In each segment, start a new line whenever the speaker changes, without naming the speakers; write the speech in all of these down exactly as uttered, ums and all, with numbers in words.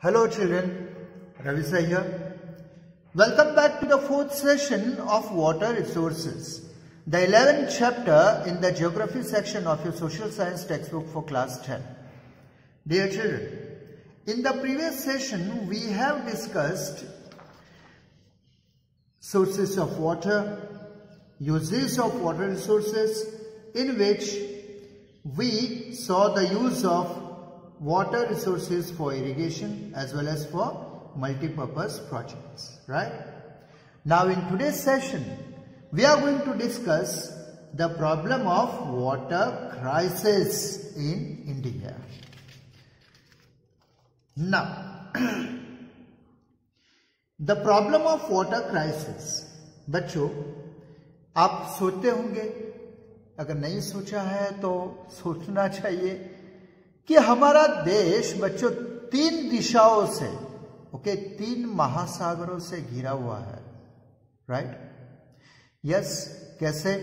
Hello children, Ravi Sai here. Welcome back to the fourth session of water resources, the eleventh chapter in the geography section of your social science textbook for class ten. Dear children, in the previous session we have discussed sources of water, uses of water resources, in which we saw the use of water resources for irrigation as well as for multi-purpose projects, right? Now in today's session, we are going to discuss the problem of water crisis in India. Now, the problem of water crisis, बच्चों आप सोचते होंगे, अगर नहीं सोचा है तो सोचना चाहिए कि हमारा देश बच्चों तीन दिशाओं से, ओके, तीन महासागरों से घिरा हुआ है, राइट? यस, कैसे?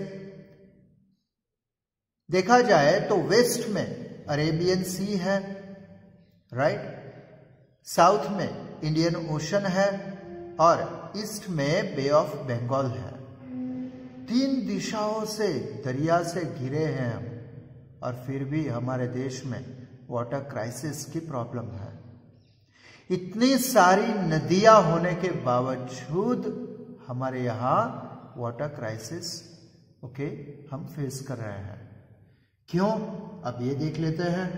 देखा जाए तो वेस्ट में अरेबियन सी है, राइट? साउथ में इंडियन ओशन है और ईस्ट में बे ऑफ बंगाल है। तीन दिशाओं से दरिया से घिरे हैं हम, और फिर भी हमारे देश में वाटर क्राइसिस की प्रॉब्लम है। इतनी सारी नदियां होने के बावजूद हमारे यहाँ वाटर क्राइसिस ओके हम फेस कर रहे हैं। क्यों? अब ये देख लेते हैं।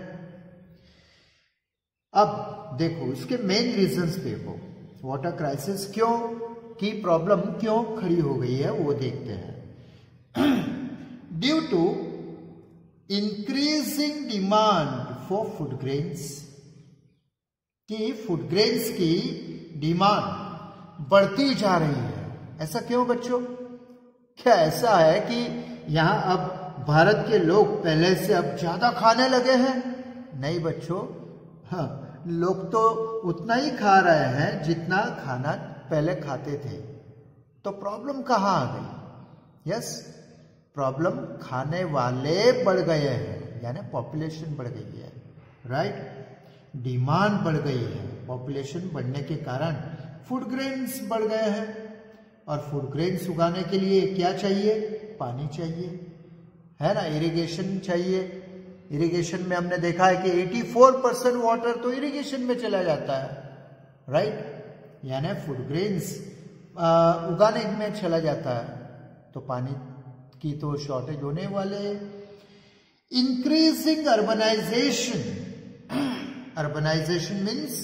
अब देखो इसके मेन रीजंस देखो, वाटर क्राइसिस क्यों की प्रॉब्लम क्यों खड़ी हो गई है वो देखते हैं। Due to increasing demand for food grains, कि फूड ग्रेन्स की डिमांड बढ़ती जा रही है। ऐसा क्यों बच्चों? क्या ऐसा है कि यहां अब भारत के लोग पहले से अब ज्यादा खाने लगे हैं? नहीं बच्चों, हाँ, लोग तो उतना ही खा रहे हैं जितना खाना पहले खाते थे। तो प्रॉब्लम कहां आ गई? यस, प्रॉब्लम खाने वाले बढ़ गए हैं, यानी पॉपुलेशन बढ़ गई है, राइट? डिमांड बढ़ गई है, पॉपुलेशन बढ़ने के कारण फूड ग्रेन्स बढ़ गए हैं, और फूड ग्रेन्स उगाने के लिए क्या चाहिए? पानी चाहिए, है ना? इरिगेशन चाहिए। इरिगेशन में हमने देखा है कि चौरासी परसेंट वाटर तो इरिगेशन में चला जाता है, राइट? यानी फूड ग्रेन्स उगाने में चला जाता है, तो पानी की तो शॉर्टेज होने वाले है। इंक्रीजिंग अर्बनाइजेशन, अर्बनाइजेशन मीन्स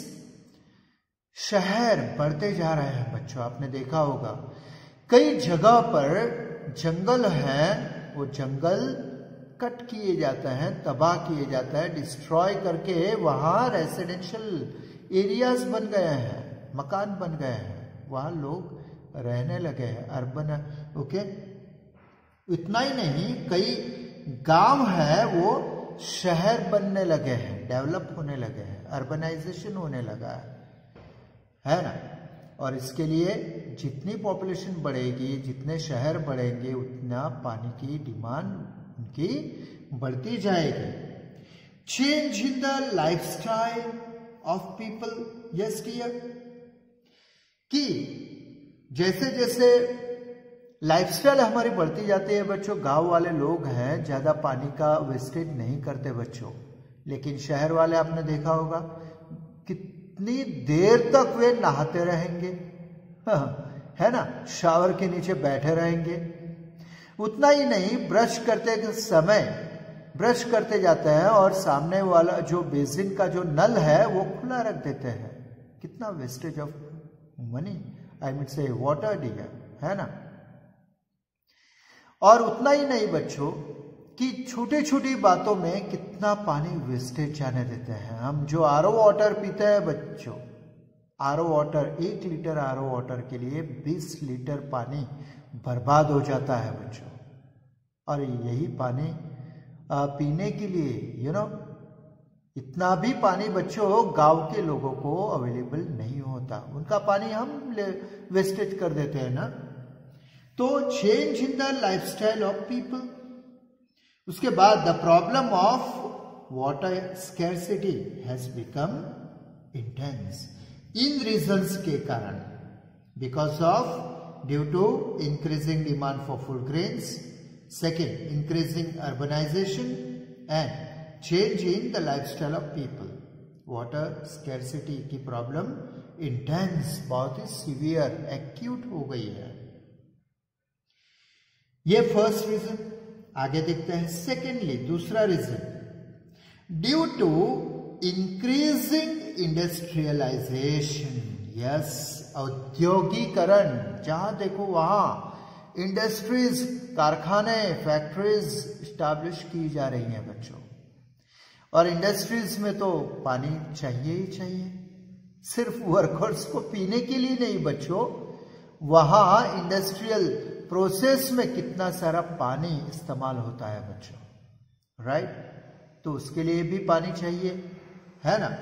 शहर बढ़ते जा रहे हैं बच्चों। आपने देखा होगा कई जगह पर जंगल है, वो जंगल कट किए जाते हैं, तबाह किए जाता है, डिस्ट्रॉय करके वहां रेसिडेंशियल एरियाज बन गए हैं, मकान बन गए हैं, वहां लोग रहने लगे हैं, अर्बन, ओके। इतना ही नहीं, कई गांव है वो शहर बनने लगे हैं, डेवलप होने लगे हैं, अर्बनाइजेशन होने लगा है, है ना? और इसके लिए जितनी पॉपुलेशन बढ़ेगी, जितने शहर बढ़ेंगे, उतना पानी की डिमांड उनकी बढ़ती जाएगी। Change in the lifestyle of people, yes clear, कि जैसे जैसे लाइफस्टाइल हमारी बढ़ती जाती है बच्चों, गांव वाले लोग हैं ज्यादा पानी का वेस्टेज नहीं करते बच्चों, लेकिन शहर वाले आपने देखा होगा कितनी देर तक वे नहाते रहेंगे, है ना? शावर के नीचे बैठे रहेंगे। उतना ही नहीं, ब्रश करते समय ब्रश करते जाते हैं और सामने वाला जो बेसिन का जो नल है वो खुला रख देते हैं। कितना wastage of money, I mean से वाटर डियर, है ना? और उतना ही नहीं बच्चों कि छोटी छोटी बातों में कितना पानी वेस्टेज जाने देते हैं। हम जो आरओ वाटर पीते हैं बच्चों, आरओ वाटर, एक लीटर आरओ वाटर के लिए बीस लीटर पानी बर्बाद हो जाता है बच्चों। और यही पानी आ, पीने के लिए यू नो इतना भी पानी बच्चों गांव के लोगों को अवेलेबल नहीं होता, उनका पानी हम वेस्टेज कर देते हैं ना। तो change in the lifestyle of people. उसके बाद the problem of water scarcity has become intense in regions के कारण, because of due to increasing demand for food grains, second increasing urbanisation and change in the lifestyle of people. Water scarcity की problem intense, बहुत ही severe, acute हो गई है। ये first reason. आगे देखते हैं सेकेंडली, दूसरा reason, due to increasing industrialisation. Yes, औद्योगिकरण, जहां देखो वहां इंडस्ट्रीज, कारखाने, फैक्ट्रीज स्टैब्लिश की जा रही हैं बच्चों। और इंडस्ट्रीज में तो पानी चाहिए ही चाहिए, सिर्फ वर्कर्स को पीने के लिए नहीं बच्चों, वहां इंडस्ट्रियल प्रोसेस में कितना सारा पानी इस्तेमाल होता है बच्चों, राइट? तो उसके लिए भी पानी चाहिए, है ना?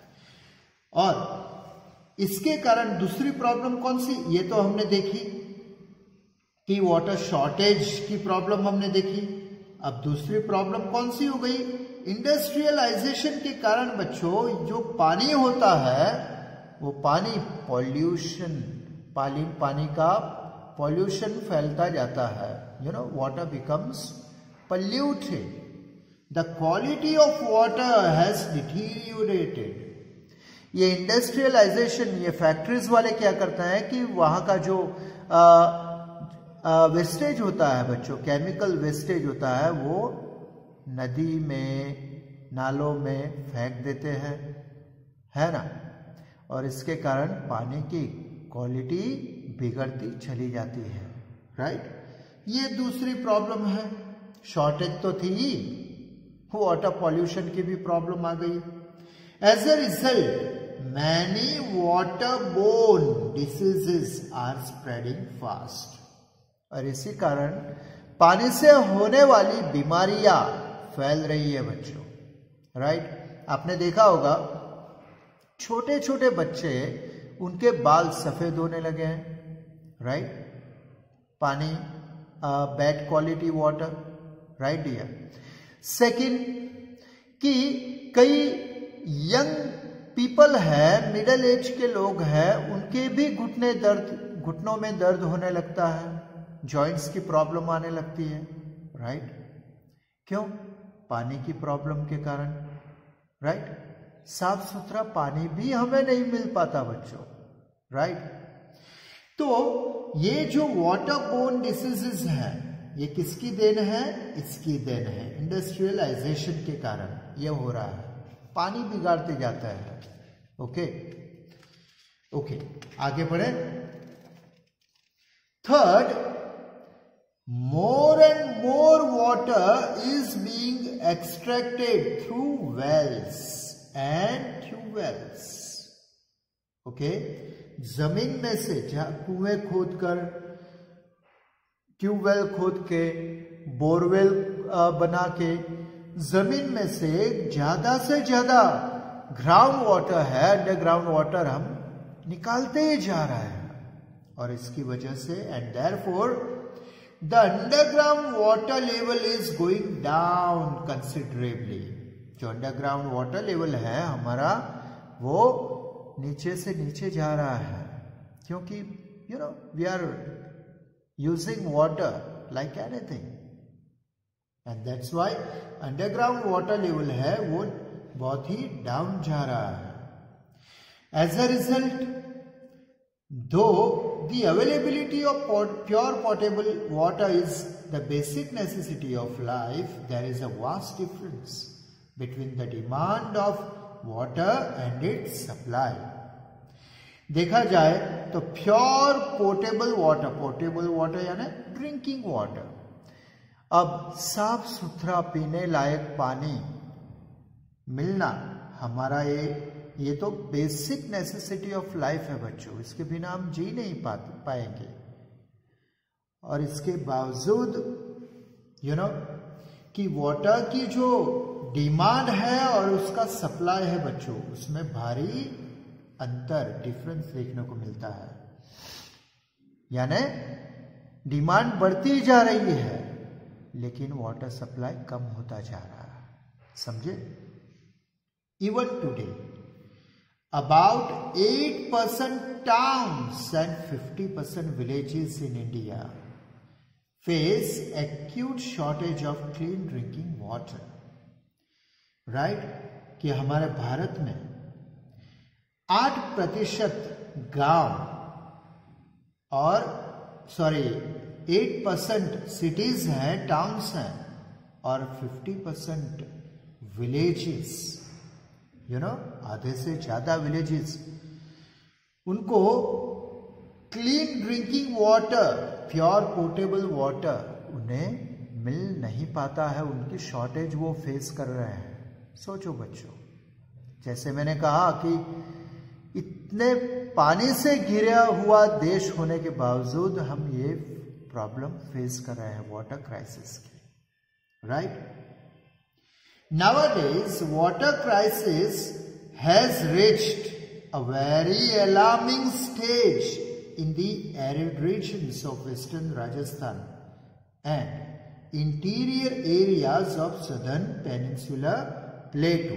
और इसके कारण दूसरी प्रॉब्लम कौन सी, ये तो हमने देखी कि वाटर शॉर्टेज की प्रॉब्लम हमने देखी। अब दूसरी प्रॉब्लम कौन सी हो गई? इंडस्ट्रियलाइजेशन के कारण बच्चों जो पानी होता है वो पानी पॉल्यूशन, पानी पानी का पॉल्यूशन फैलता जाता है। You know, water becomes polluted. The quality of water has deteriorated. ये इंडस्ट्रियलाइजेशन, ये फैक्ट्रीज वाले क्या करते हैं कि वहां का जो वेस्टेज होता है बच्चों, केमिकल वेस्टेज होता है, वो नदी में, नालों में फेंक देते हैं, है ना? और इसके कारण पानी की क्वालिटी बिगड़ती चली जाती है, राइट? ये दूसरी प्रॉब्लम है। शॉर्टेज तो थी, वाटर पॉल्यूशन की भी प्रॉब्लम आ गई। As a result many water borne diseases are spreading fast. और इसी कारण पानी से होने वाली बीमारियां फैल रही है बच्चों, राइट? आपने देखा होगा छोटे छोटे बच्चे, उनके बाल सफेद होने लगे हैं, राइट? पानी, bad quality water, right dear? Second कि कई यंग पीपल है, मिडिल एज के लोग हैं, उनके भी घुटने दर्द, घुटनों में दर्द होने लगता है, जॉइंट्स की प्रॉब्लम आने लगती है, राइट? क्यों? पानी की प्रॉब्लम के कारण, राइट? साफ सुथरा पानी भी हमें नहीं मिल पाता बच्चों, राइट? तो ये जो वाटर बोर्न डिसीजेस है, ये किसकी देन है? इसकी देन है, इंडस्ट्रियलाइजेशन के कारण ये हो रहा है, पानी बिगाड़ते जाता है। ओके ओके आगे बढ़े। Third, more and more water is being extracted through wells and tubewells. Okay, जमीन में से, जहां कुएं खोद कर, ट्यूबवेल खोद के, बोरवेल बना के, जमीन में से ज्यादा से ज्यादा ग्राउंड वाटर है, अंडरग्राउंड वाटर हम निकालते ही जा रहे हैं। और इसकी वजह से, and therefore the underground water level is going down considerably. जो अंडरग्राउंड वाटर लेवल है हमारा, वो नीचे से नीचे जा रहा है, क्योंकि you know we are using water like anything, and that's why underground water level है वो बहुत ही डाउन जा रहा है। एज अ रिजल्ट, दो the availability of pure potable water is the basic necessity of life, there is a vast difference between the demand of water and its supply. देखा जाए तो pure portable water, portable water यानी drinking water, अब साफ सुथरा पीने लायक पानी मिलना हमारा ये ये तो बेसिक नेसेसिटी ऑफ लाइफ है बच्चों, इसके बिना हम जी नहीं पाते पाएंगे। और इसके बावजूद यू नो कि वाटर की जो डिमांड है और उसका सप्लाई है बच्चों, उसमें भारी अंतर, डिफरेंस देखने को मिलता है। यानी डिमांड बढ़ती जा रही है लेकिन वाटर सप्लाई कम होता जा रहा है, समझे? Even today about eight percent towns and fifty percent villages in India face acute shortage of clean drinking water. Right? कि हमारे भारत में आठ प्रतिशत गांव और सॉरी एट परसेंट सिटीज हैं, टाउन्स हैं, और fifty percent villages, you know आधे से ज्यादा विलेजेस, उनको clean drinking water, pure portable water उन्हें मिल नहीं पाता है, उनकी शॉर्टेज वो फेस कर रहे हैं। सोचो बच्चों, जैसे मैंने कहा कि इतने पानी से घिरा हुआ देश होने के बावजूद हम ये प्रॉब्लम फेस कर रहे हैं, वाटर क्राइसिस की। Right? Nowadays, water crisis has reached a very alarming stage in the arid regions of western Rajasthan and interior areas of southern peninsular plateau.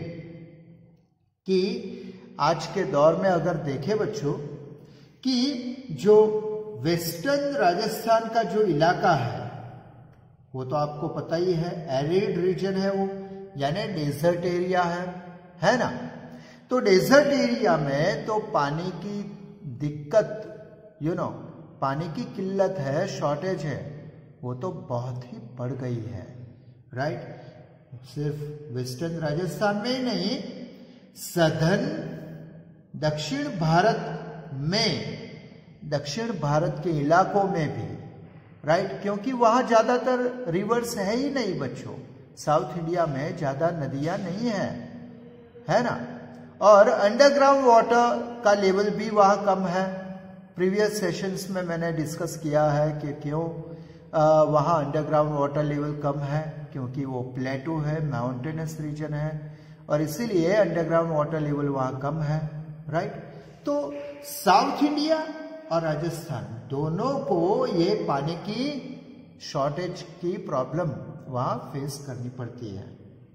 कि आज के दौर में अगर देखें बच्चों कि जो वेस्टर्न राजस्थान का जो इलाका है वो तो आपको पता ही है, एरिड रीजन है वो, यानी डेजर्ट एरिया है, है ना। तो डेजर्ट एरिया में तो पानी की दिक्कत, यू नो पानी की किल्लत है, शॉर्टेज है, वो तो बहुत ही बढ़ गई है। राइट? सिर्फ वेस्टर्न राजस्थान में ही नहीं, सदर्न दक्षिण भारत में, दक्षिण भारत के इलाकों में भी। राइट? क्योंकि वहां ज्यादातर रिवर्स है ही नहीं बच्चों, साउथ इंडिया में ज्यादा नदियां नहीं है, है ना। और अंडरग्राउंड वाटर का लेवल भी वहां कम है। प्रीवियस सेशंस में मैंने डिस्कस किया है कि क्यों वहां अंडरग्राउंड वाटर लेवल कम है, क्योंकि वो प्लेटू है, माउंटेनस रीजन है, और इसीलिए अंडरग्राउंड वाटर लेवल वहां कम है। राइट? तो साउथ इंडिया और राजस्थान दोनों को ये पानी की शॉर्टेज की प्रॉब्लम वहां फेस करनी पड़ती है।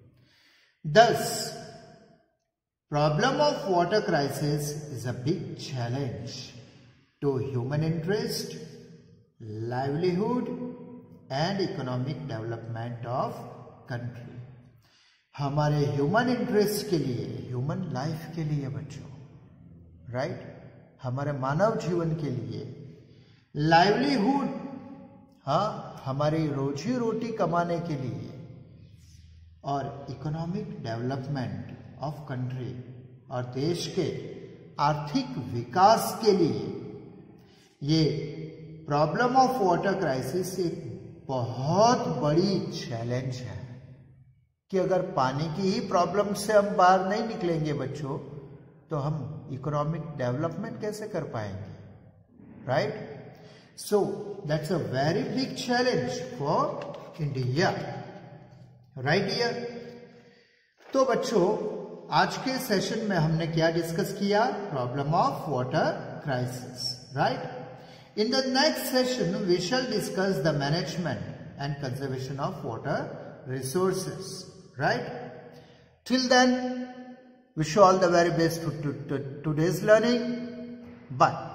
दस, problem of water crisis is a big challenge to human interest, livelihood and economic development of country. हमारे ह्यूमन इंटरेस्ट के लिए, ह्यूमन लाइफ के लिए बच्चों, राइट, हमारे मानव जीवन के लिए, लाइवलीहुड, हाँ, हमारी रोजी रोटी कमाने के लिए, और इकोनॉमिक डेवलपमेंट ऑफ कंट्री, और देश के आर्थिक विकास के लिए ये प्रॉब्लम ऑफ वाटर क्राइसिस एक बहुत बड़ी चैलेंज है। कि अगर पानी की ही प्रॉब्लम से हम बाहर नहीं निकलेंगे बच्चों, तो हम इकोनॉमिक डेवलपमेंट कैसे कर पाएंगे? Right? So that's a very big challenge for India. Right here? तो बच्चों, आज के सेशन में हमने क्या डिस्कस किया? Problem of water crisis. Right? In the next session, we shall discuss the management and conservation of water resources. Right? Till then, wish you all the very best to, to, to today's learning. Bye.